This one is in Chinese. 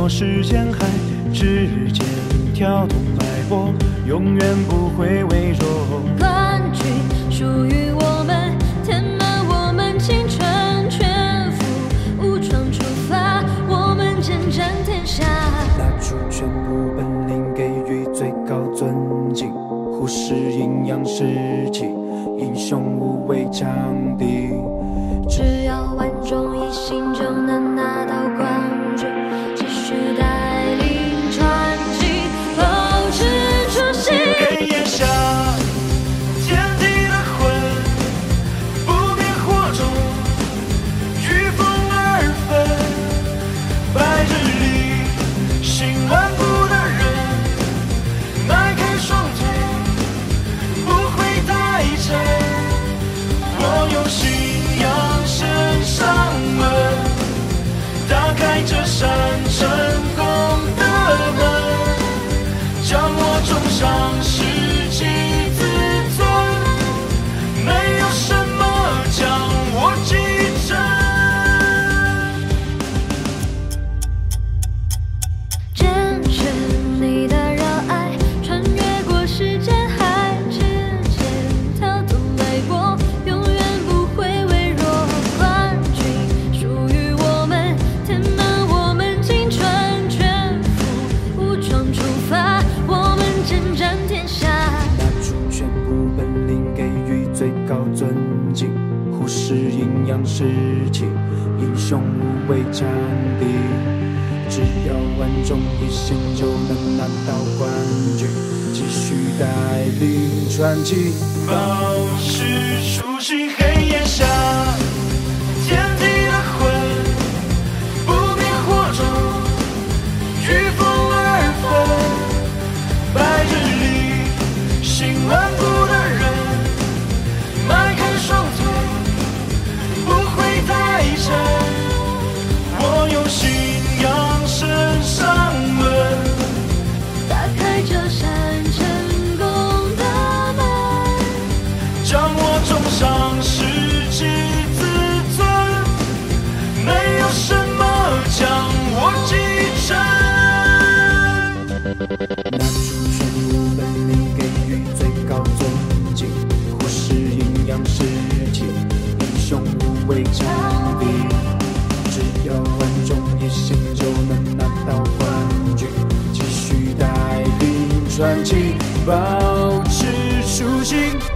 过时间海之间，跳动脉搏，永远不会微弱。 冠军属于我们，填满我们青春，全副武装出发，我们征战天下。 拿出全部本领，给予最高尊敬，忽视阴阳师气，英雄无畏强敌。 只要万众一心，就能拿到冠军，继续带领传奇，保持初心。 黑夜下，天地的魂，不灭火种，御风而焚。白日里，行万步的人，迈开双腿，不会太沉。我用信仰升上门，打开这扇成功的门，将我种上士气自尊，没有什么将我击沉。 见证你的热爱，穿越过时间海之间，跳动脉搏，永远不会微弱。冠军属于我们，填满我们青春，全副武装出发，我们征战天下。 拿出全部本领，给予最高尊敬，忽视阴阳师气，英雄无畏强敌。只要万众一心，就能拿到冠军，继续带领传奇，保持初心。黑夜下，天地的魂，不灭火种，御风而焚。白日里，行万步的人，迈开双腿，不会太沉。我用信仰升上门， 打开这扇成功的门， 将我种上士气自尊，没有什么将我击沉。拿出全部本领，给予最高尊敬，忽视阴阳师气，英雄无畏强敌。只要万众一心，就能拿到冠军，继续带领传奇，保持初心。